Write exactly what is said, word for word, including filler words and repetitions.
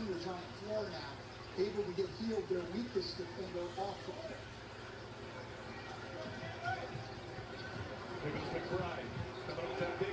seniors on the floor now, able to get healed their weakest defender off the floor. Here goes McBride. Coming up with that big